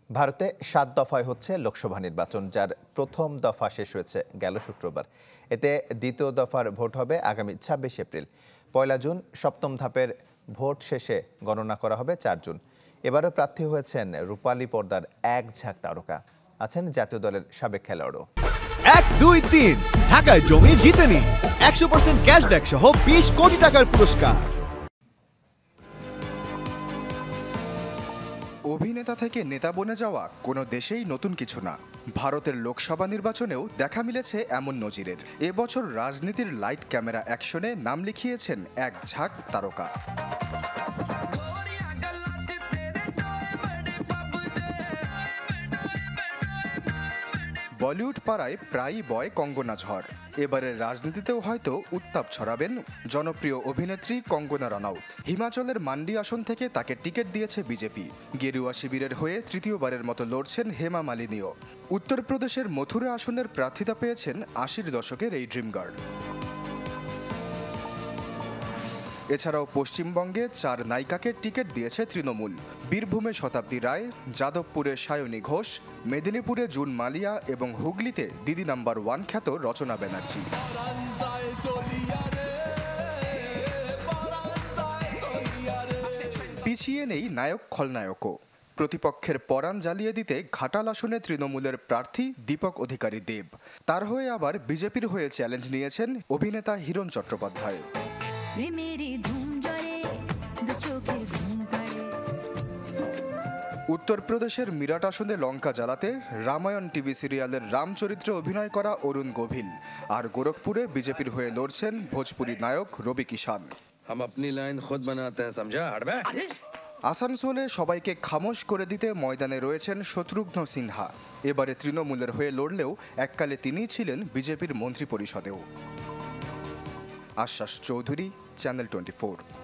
ভারতে ৭ দফায় হচ্ছে লোকসভা নির্বাচন, যার প্রথম দফা শেষ হয়েছে গেল শুক্রবার। এতে দ্বিতীয় দফার ভোট হবে আগামী ২৬ এপ্রিল। ১ জুন সপ্তম ধাপের ভোট শেষে গণনা করা হবে ৪ জুন। এবারও প্রার্থী হয়েছেন রূপালী পর্দার এক ঝাঁক তারকা, আছেন জাতীয় দলের সাবেক খেলোয়াড়ও। ১, ২, ৩ ঢাকায় জমি জিতে নিন ১০০% ক্যাশব্যাক সহ ২০ কোটি টাকার পুরস্কার। অভিনেতা থেকে নেতা বনে যাওয়া কোনো দেশেই নতুন কিছু না। ভারতের লোকসভা নির্বাচনেও দেখা মিলেছে এমন নজিরের। এবছর রাজনীতির লাইট ক্যামেরা অ্যাকশনে নাম লিখিয়েছেন এক ঝাঁক তারকা। বলিউড পাড়ায় প্রায়ই বয় কঙ্গনা ঝড়। এবারের রাজনীতিতেও হয়তো উত্তাপ ছড়াবেন জনপ্রিয় অভিনেত্রী কঙ্গনা রানাউত। হিমাচলের মান্ডি আসন থেকে তাকে টিকিট দিয়েছে বিজেপি। গেরুয়া শিবিরের হয়ে তৃতীয়বারের মতো লড়ছেন হেমা মালিনীও। উত্তরপ্রদেশের মথুরা আসনের প্রার্থিতা পেয়েছেন ৮০ দশকের এই ড্রিম গার্ল। এছাড়াও পশ্চিমবঙ্গে ৪ নায়িকাকে টিকিট দিয়েছে তৃণমূল। বীরভূমে শতাব্দী রায়, যাদবপুরে সায়নী ঘোষ, মেদিনীপুরে জুন মালিয়া এবং হুগলিতে দিদি নাম্বার 1 খ্যাত রচনা ব্যানার্জি। পিছিয়ে নেই নায়ক খলনায়কও। প্রতিপক্ষের পরাণ জ্বালিয়ে দিতে ঘাটাল আসনে তৃণমূলের প্রার্থী দীপক অধিকারী দেব। তার হয়ে আবার বিজেপির হয়ে চ্যালেঞ্জ নিয়েছেন অভিনেতা হিরণ চট্টোপাধ্যায়। উত্তরপ্রদেশের মিরাট আসনে লঙ্কা জ্বালাতে রামায়ণ টিভি সিরিয়ালের রাম চরিত্রে অভিনয় করা অরুণ গোভিল। আর গোরখপুরে বিজেপির হয়ে লড়ছেন ভোজপুরি নায়ক রবি কিষান। আসানসোলে সবাইকে খামোশ করে দিতে ময়দানে রয়েছেন শত্রুঘ্ন সিনহা। এবারে তৃণমূলের হয়ে লড়লেও এককালে তিনিই ছিলেন বিজেপির মন্ত্রী পরিষদেও। আশ্বাস চৌধুরী, চ্যানেল 24।